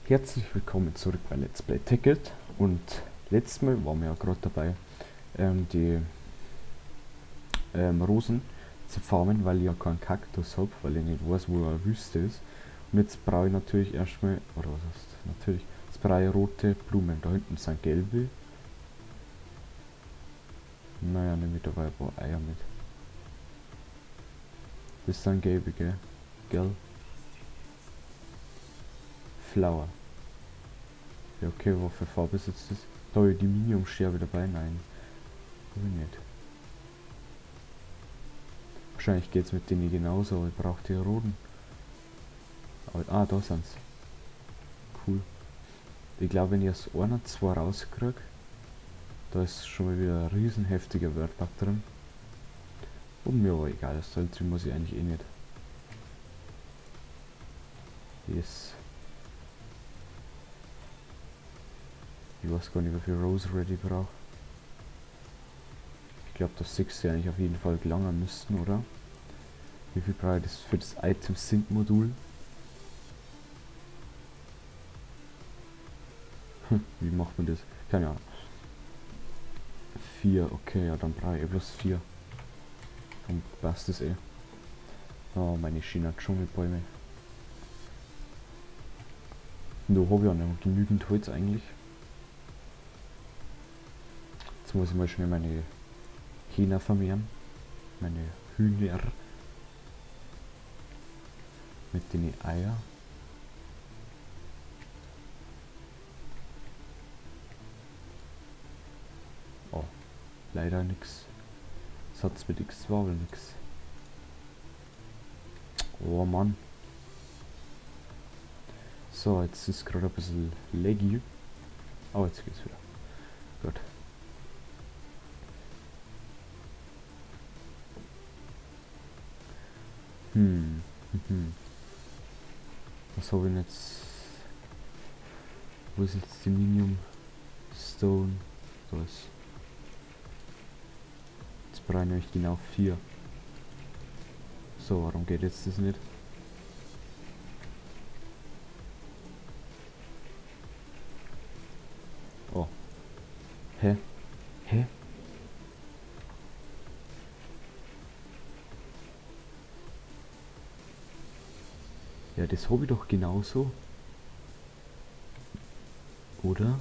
Herzlich willkommen zurück bei Let's Play Ticket. Und letztes Mal waren wir ja gerade dabei, die Rosen zu farmen, weil ich ja keinen Kaktus habe, weil ich nicht weiß, wo eine Wüste ist. Und jetzt brauche ich natürlich erstmal, oder was heißt natürlich, jetzt brauche ich rote Blumen. Da hinten sind gelbe. Naja, nehme ich dabei ein paar Eier mit. Das sind gelbe, gell? Gell? Flower. Ja, okay, was für Farbe ist jetzt das? Da habe ich die Minium-Scherbe dabei? Nein, habe ich nicht. Wahrscheinlich geht es mit denen genauso, aber ich brauche die roten. Aber, da sind's. Cool. Ich glaube, wenn ich aus einer zwei rauskriege, da ist schon mal wieder ein riesen heftiger Wordbug drin. Und mir aber egal, das Teil drin muss ich eigentlich eh nicht. Yes. Ich weiß gar nicht, wie viel Rose Ready brauche. Ich glaube, dass 6 ja eigentlich auf jeden Fall gelangen müssten, oder? Wie viel brauche ich das für das Item Sync Modul? Wie macht man das? Keine Ahnung. 4, okay, ja, dann brauche ich bloß 4. Dann passt das eh. Oh, meine China-Dschungelbäume. Da habe ich ja noch genügend Holz eigentlich. Jetzt muss ich mal schnell meine Hähner vermehren. Meine Hühner. Mit den Eier. Oh, leider nix. Satz mit X war wohl nix. Oh Mann. So, jetzt ist gerade ein bisschen laggy. Oh, jetzt geht's wieder. Gut. Was habe ich denn jetzt? Wo ist jetzt die Minium Stone? Da ist. Jetzt brauche ich nämlich genau 4. So, warum geht jetzt das nicht? Oh. Hä? Hä? Ja, das habe ich doch genauso. Oder?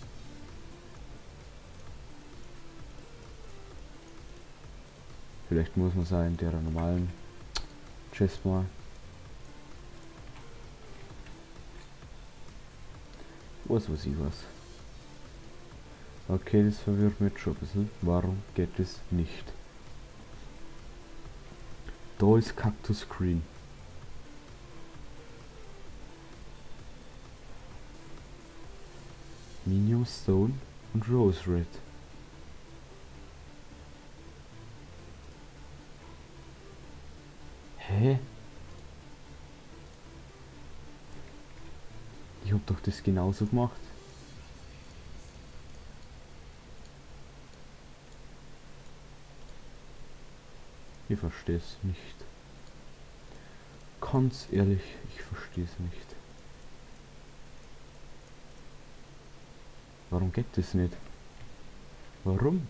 Vielleicht muss man sein, der normalen Chest mal. Was weiß ich was. Okay, das verwirrt mich jetzt schon ein bisschen. Warum geht es nicht? Da ist Cactus Green. Minium Stone und Rose Red. Hä? Ich hab doch das genauso gemacht. Ich verstehe es nicht. Ganz ehrlich, ich verstehe es nicht. Warum geht das nicht? Warum?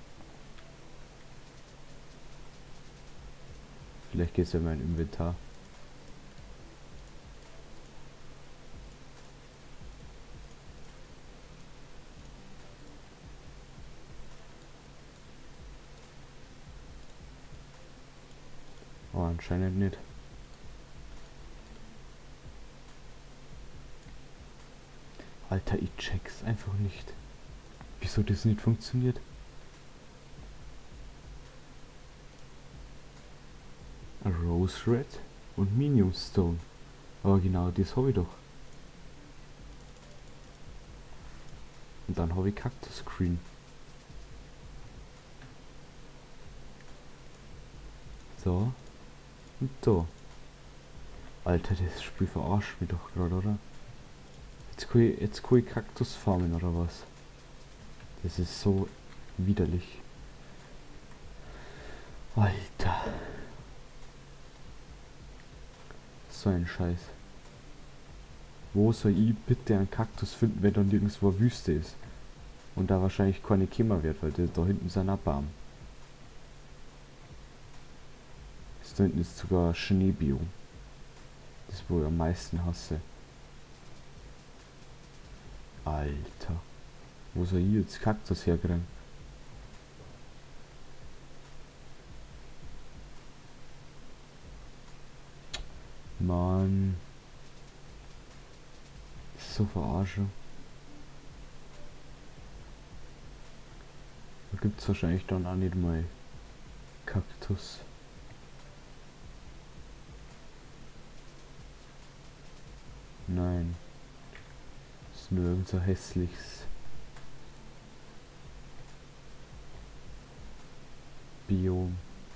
Vielleicht geht es ja in mein Inventar. Aber anscheinend nicht. Alter, ich check's einfach nicht. Wieso das nicht funktioniert? A Rose Red und Minium Stone. Aber genau das habe ich doch. Und dann habe ich Cactus Green. So. Und da. Alter, das Spiel verarscht mich doch gerade, oder? Jetzt kann ich Kaktus farmen, oder was? Das ist so widerlich. Alter. So ein Scheiß. Wo soll ich bitte einen Kaktus finden, wenn da nirgendwo eine Wüste ist? Und da wahrscheinlich keine Kämmer wird, weil da hinten sind auch Baum. Da hinten ist sogar ein Schneebiom. Das, wo ich am meisten hasse. Alter. Wo soll ich jetzt Kaktus herkriegen? Mann. So verarsche. Da gibt's wahrscheinlich dann auch nicht mal Kaktus. Nein. Das ist nur irgend so hässliches Biom,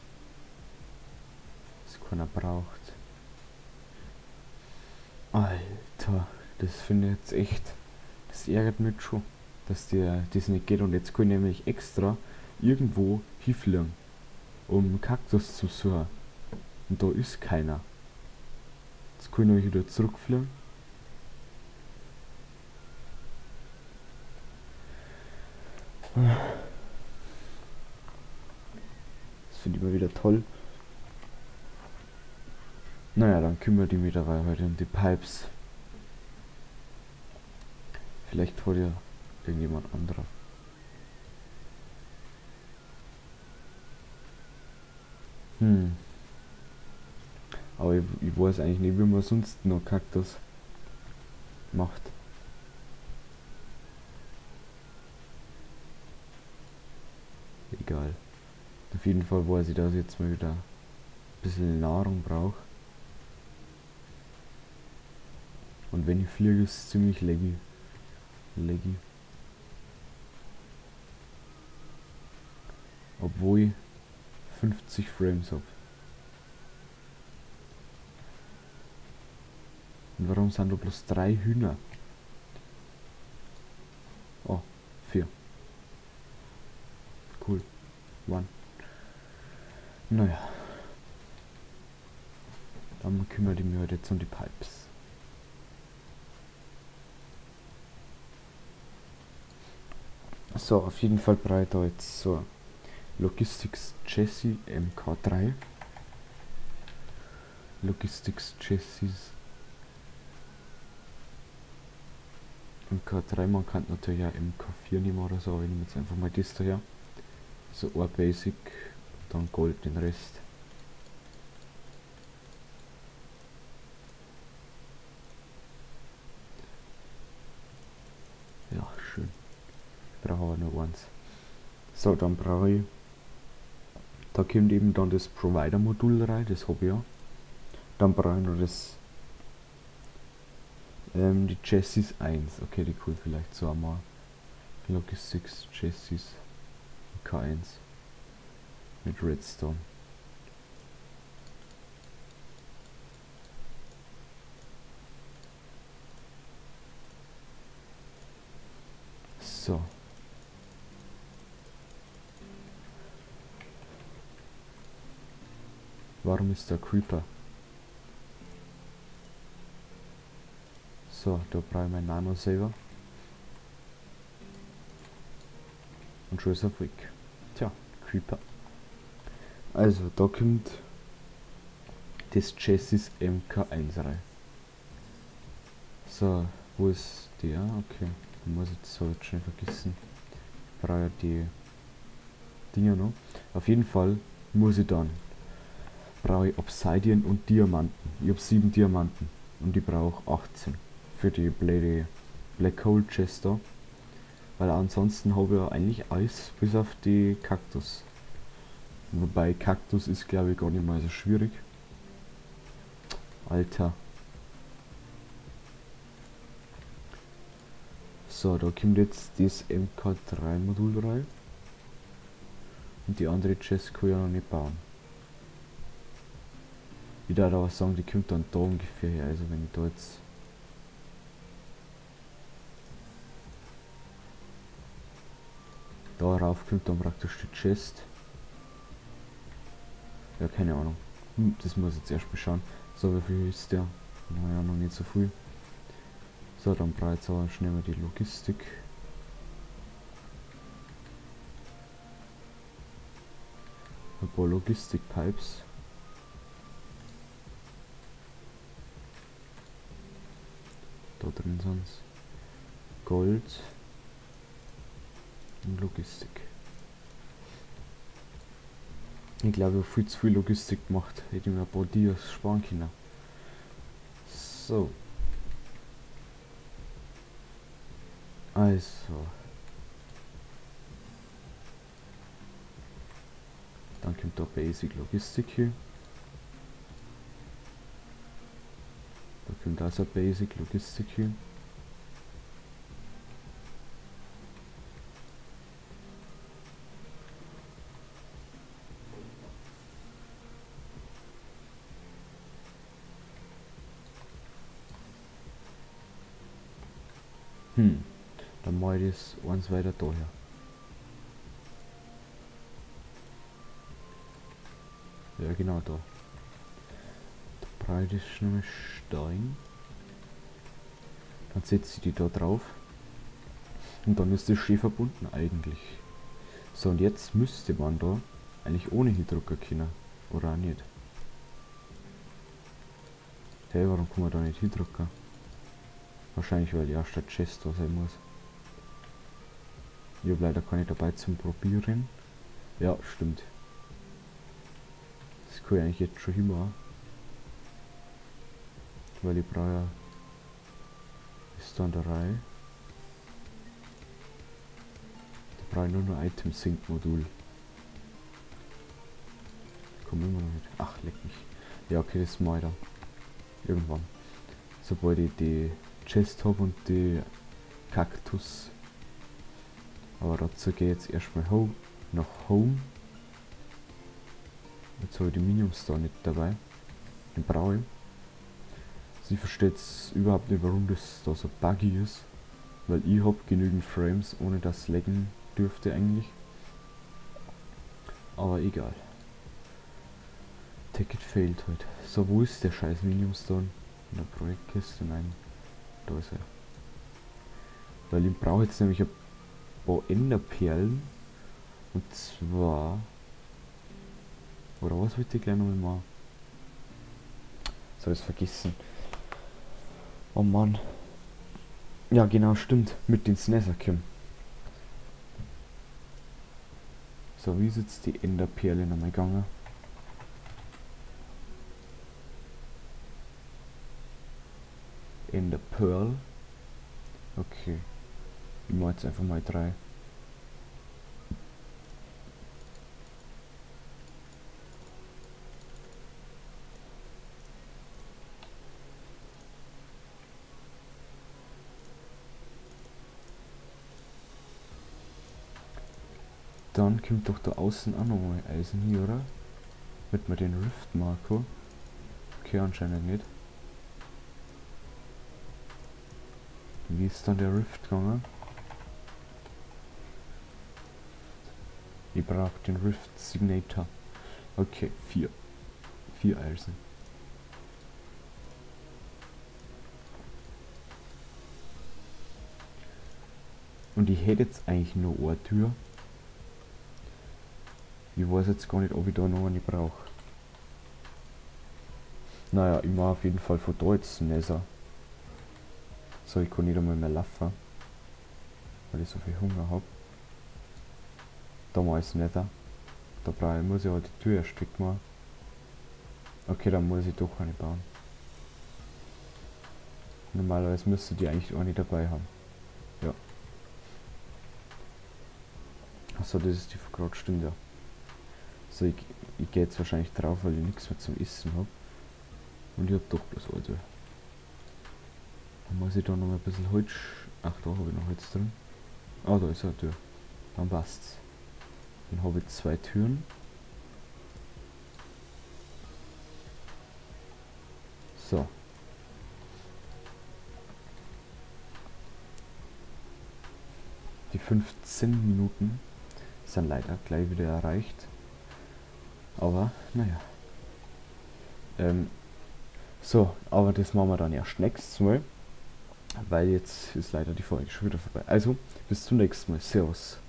das keiner braucht. Alter, das finde ich jetzt echt, das ärgert mich schon, dass der das nicht geht, und jetzt kann ich nämlich extra irgendwo hinfliegen, um einen Kaktus zu suchen. Und da ist keiner. Jetzt kann ich nämlich wieder zurückfliegen. Das finde ich mal wieder toll. Naja, dann kümmert die mich dabei heute um die Pipes. Vielleicht hat ja irgendjemand anderer. Aber ich weiß eigentlich nicht, wie man sonst noch Kaktus macht. Egal. Auf jeden Fall weiß ich, dass ich jetzt mal wieder ein bisschen Nahrung brauche. Und wenn ich fliege, ist es ziemlich laggy. Obwohl ich 50 Frames habe. Und warum sind da bloß 3 Hühner? Oh, 4. Cool. 1. Naja. Dann kümmere ich mich heute jetzt um die Pipes. So, auf jeden Fall brauche ich da jetzt so Logistics Chassis MK3. Logistics Chassis MK3, man kann natürlich auch MK4 nehmen oder so, aber ich nehme jetzt einfach mal das daher. So ein Basic, dann Gold den Rest. Ja, schön. Ich brauche aber nur eins. So, dann brauche ich, da kommt eben dann das Provider-Modul rein, das habe ich ja. Dann brauche ich noch das, die Chassis 1. Okay, die cool, vielleicht so einmal. Logistics Chassis K1 mit Redstone. So. Warum ist der Creeper? So, da brauche ich mein Nano-Saver. Und schon ist er weg. Tja, Creeper. Also, da kommt das Chassis MK1 rein. So, wo ist der? Okay, ich muss jetzt so jetzt schnell vergessen. Ich brauche ja die Dinger noch. Auf jeden Fall muss ich dann, brauche ich Obsidian und Diamanten. Ich habe 7 Diamanten und ich brauche 18 für die blöde Black Hole Chest da. Weil ansonsten habe ich ja eigentlich alles bis auf die Kaktus. Wobei Kaktus ist, glaube ich, gar nicht mal so schwierig. Alter. So, da kommt jetzt das MK3 Modul rein. Und die andere Chest kann ich ja noch nicht bauen. Ich würde aber sagen, die kommt dann da ungefähr her. Also wenn ich da jetzt... Darauf kommt dann praktisch die Chest. Ja, keine Ahnung. Das muss ich jetzt erst beschauen. So, wie viel ist der? Naja, noch nicht so viel. So, dann brauche ich jetzt aber schnell mal die Logistik. Ein paar Logistik-Pipes. Da drin sind Gold und Logistik. Ich glaube, ich habe viel zu viel Logistik gemacht. Hätte ich mir ein paar Dias sparen können. So. Also. Dann kommt da Basic Logistik hier. Da kommt also Basic Logistik hier. Dann mache ich das eins weiter daher. Ja, genau da. Da brauche ich noch Stein. Dann setze ich die da drauf. Und dann ist das schön verbunden eigentlich. So, und jetzt müsste man da eigentlich ohne Hydrucker können. Oder auch nicht. Hey, warum kann man da nicht Hydrucker? Wahrscheinlich, weil ja statt Chest da sein muss. Ich habe leider keine dabei zum Probieren. Ja, stimmt. Das kann ich eigentlich jetzt schon immer. Weil ich brauche ja Standerei. Da brauche ich nur ein Item Sync Modul. Komm immer noch nicht. Ach, leck mich. Ja, okay, das mache ich dann. Irgendwann. Sobald ich die Chest habe und die Kaktus. Aber dazu gehe ich jetzt erstmal nach Home. Jetzt habe ich die Minions da nicht dabei. Den brauche ich. Sie versteht überhaupt nicht, warum das da so buggy ist. Weil ich habe genügend Frames, ohne dass laggen dürfte eigentlich. Aber egal. Ticket failed halt. So, wo ist der scheiß Miniumstone? In der Projektkiste? Nein. Da ist er. Weil ich brauche jetzt nämlich ein paar Enderperlen. Und zwar... Oder was wollte ich gleich nochmal machen? So, ist vergessen. Oh Mann. Ja, genau, stimmt. Mit den Netherkim. So, wie ist jetzt die Enderperle nochmal gegangen? Ender Pearl. Okay. Ich mache jetzt einfach mal 3. Dann kommt doch da außen auch nochmal Eisen hier, oder? Mit mir den Rift Marco. Okay, anscheinend nicht. Wie ist dann der Rift gegangen? Ich brauche den Rift Signator. Okay, 4. 4 Eisen. Und ich hätte jetzt eigentlich nur eine Tür. Ich weiß jetzt gar nicht, ob ich da noch eine brauche. Naja, ich mache auf jeden Fall von da jetzt Nether. So, ich kann nicht einmal mehr laufen. Weil ich so viel Hunger habe. Da mache ich Nether. Da muss ich halt die Tür erst wegmachen. Okay, dann muss ich doch eine bauen. Normalerweise müsste die eigentlich auch nicht dabei haben. Ja. Achso, das ist die gerade, stimmt ja. So, ich gehe jetzt wahrscheinlich drauf, weil ich nichts mehr zum Essen habe. Und ich habe doch bloß Alte. Dann muss ich da noch ein bisschen Holz... Ach, da habe ich noch Holz drin. Ah, da ist eine Tür. Dann passt's. Dann habe ich 2 Türen. So. Die 15 Minuten sind leider gleich wieder erreicht. Aber, naja. So, aber das machen wir dann erst nächstes Mal. weil jetzt ist leider die Folge schon wieder vorbei. Also, bis zum nächsten Mal. Servus.